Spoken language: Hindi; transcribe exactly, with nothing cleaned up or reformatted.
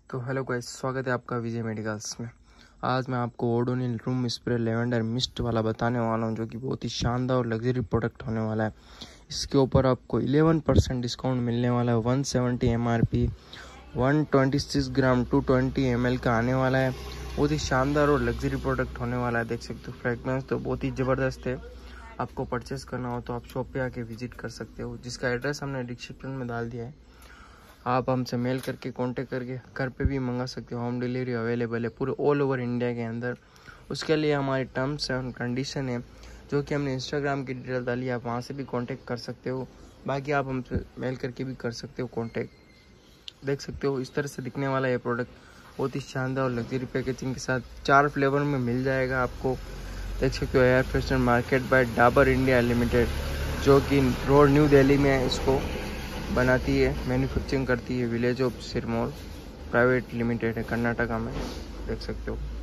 तो हेलो गाइस, स्वागत है आपका विजय मेडिकल्स में। आज मैं आपको Odonil room spray lavender mist वाला बताने वाला हूं, जो कि बहुत ही शानदार और लग्जरी प्रोडक्ट होने वाला है। इसके ऊपर आपको इलेवन परसेंट डिस्काउंट मिलने वाला है। One seventy M R P, one twenty six gram two twenty M L का आने वाला है। बहुत ही शानदार और लग्जरी प्रोडक्ट होने वाला है। देख सकते हो, फ्रेगनेंस तो बहुत ही ज़बरदस्त है। आपको परचेस करना हो तो आप शॉप पे आके विजिट कर सकते हो, जिसका एड्रेस हमने डिस्क्रिप्शन में डाल दिया है। आप हमसे मेल करके कांटेक्ट करके घर पे भी मंगा सकते हो। होम डिलीवरी अवेलेबल है पूरे ऑल ओवर इंडिया के अंदर। उसके लिए हमारी टर्म्स एंड कंडीशन है, जो कि हमने इंस्टाग्राम की डिटेल डाली है। आप वहाँ से भी कांटेक्ट कर सकते हो, बाकी आप हमसे मेल करके भी कर सकते हो कांटेक्ट। देख सकते हो, इस तरह से दिखने वाला ये प्रोडक्ट बहुत ही शानदार और लग्जरी पैकेजिंग के साथ चार फ्लेवर में मिल जाएगा आपको। देख सकते हो, air freshener market by Dabur India limited, जो कि रोड न्यू दिल्ली में है, इसको बनाती है, मैन्युफैक्चरिंग करती है। Village of Sirmaur private limited है, कर्नाटका में। देख सकते हो।